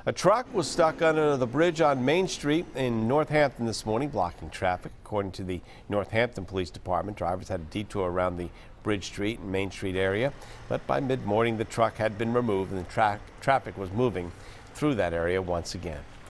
A truck was stuck under the bridge on Main Street in Northampton this morning, blocking traffic. According to the Northampton Police Department, drivers had a detour around the Bridge Street and Main Street area, but by mid-morning the truck had been removed and the traffic was moving through that area once again.